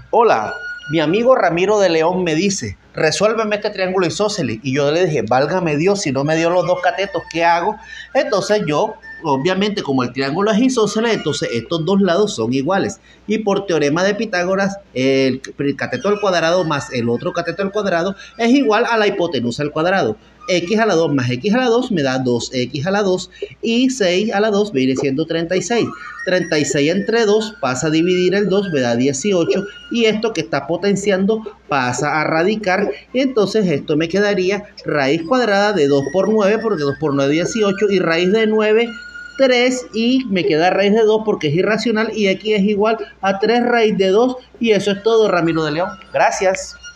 Hola, mi amigo Ramiro de León me dice, resuélveme este triángulo isósceles. Y yo le dije, válgame Dios, si no me dio los dos catetos, ¿qué hago? Entonces yo, obviamente, como el triángulo es isósceles, entonces estos dos lados son iguales. Y por teorema de Pitágoras, el cateto al cuadrado más el otro cateto al cuadrado es igual a la hipotenusa al cuadrado. X a la 2 más X a la 2 me da 2X a la 2 y 6 a la 2 viene siendo 36. 36 entre 2 pasa a dividir el 2, me da 18 y esto que está potenciando pasa a radicar y entonces esto me quedaría raíz cuadrada de 2 por 9 porque 2 por 9 es 18 y raíz de 9 3 y me queda raíz de 2 porque es irracional y x es igual a 3 raíz de 2 y eso es todo, Ramiro de León. Gracias.